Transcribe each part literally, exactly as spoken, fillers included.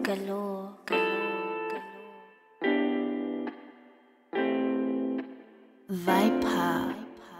galore, galore, galore. Viper.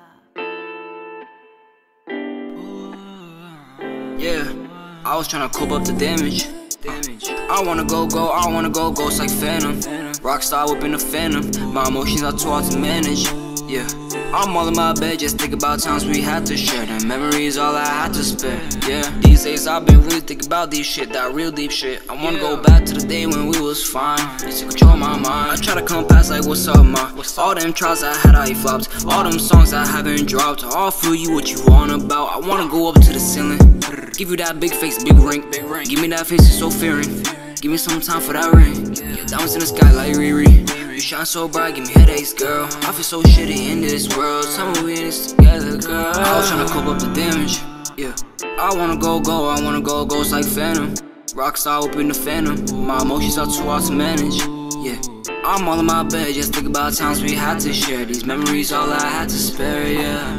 Yeah, I was tryna cope up the damage. I wanna go, go, I wanna go, ghost like Phantom. Rockstar whipping the Phantom. My emotions are too hard to manage. Yeah, I'm all in my bed, just think about times we had to share. The memories all I had to spare. Yeah, these days I've been really thinking about this shit, that real deep shit. I wanna go back to the day when we was fine. Used to control my mind. I try to come past like, what's up, ma? All them trials I had, I flopped. All them songs I haven't dropped. I'll feel you what you want about. I wanna go up to the ceiling. Give you that big face, big ring. Give me that face, it's so fearing. Give me some time for that ring. Yeah, diamonds in the sky like Riri. You shine so bright, give me headaches, girl. I feel so shitty in this world. Tell me we in this together, girl. I was tryna cope up the damage. Yeah, I wanna go, go, I wanna go, ghost like Phantom. Rockstar open the Phantom. My emotions are too hard to manage. Yeah, I'm all in my bed, just think about times we had to share. These memories all I had to spare, yeah.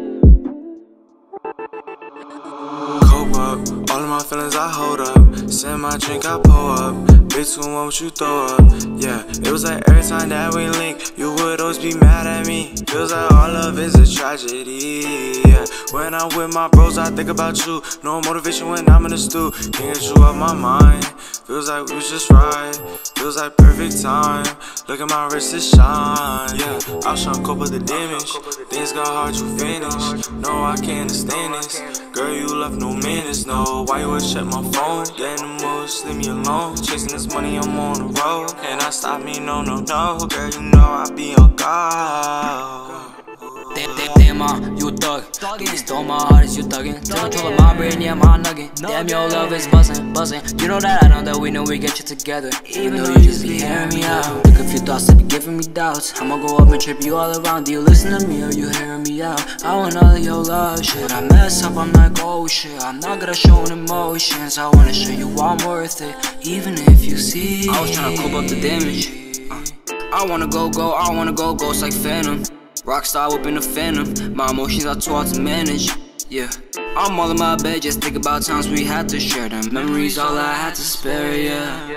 Cope up, all of my feelings I hold up. Send my drink, I pull up. Bitch, who want what you throw up? Yeah, it was like every time that we link, you would always be mad at me. Feels like all love is a tragedy. Yeah, when I'm with my bros, I think about you. No motivation when I'm in the stew. Can't get you off my mind. Feels like we was just right. Feels like perfect time. Look at my wrist, it shine. Yeah, I was tryna cope with the damage. Things got hard to finish. No, I can't understand this. Girl, you left no minutes. No, why you always check my phone? Get in the mood, just leave me alone. Chasing this money, I'm on the road. And I stop me, no, no, no. Girl, you know I be on God. Damn, damn, damn, uh, you a thug. You stole my heart, is you thuggin'? Take control of my brain, yeah, my nugget. Damn, your love is buzzing, buzzing. You know that I know that we know we get you together. Even though you just be hearing me out. Took a few thoughts to be giving me doubts. I'ma go up and trip you all around. Do you listen to me or you hearing me out? I want all of your love, shit. I mess up, I'm like, oh shit. I'm not gonna show emotions. I wanna show you I'm worth it, even if you see. I was tryna cope up the damage. uh, I wanna go, go, I wanna go, ghost like Phantom. Rockstar whipping the Phantom. My emotions are too hard to manage. Yeah, I'm all in my bed, just think about times we had to share. Them memories all I had to spare, yeah.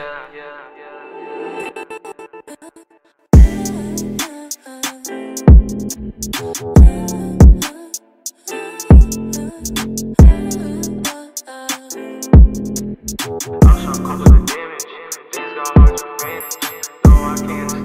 I'm tryna cope with the damage. Things got hard to finish. No, I can't.